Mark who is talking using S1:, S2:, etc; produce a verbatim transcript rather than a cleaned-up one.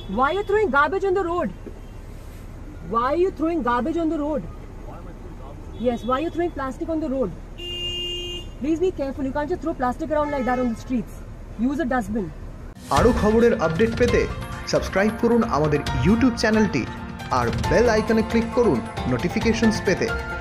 S1: Why are you throwing garbage on the road? Why are you throwing garbage on the road? Yes, why are you throwing plastic on the road? Please be careful. You can't just throw plastic around like that on the streets. Use a dustbin.
S2: আরো খবরের update পেতে subscribe করুন আমাদের YouTube চ্যানেলটি আর bell আইকনে click করুন notifications পেতে।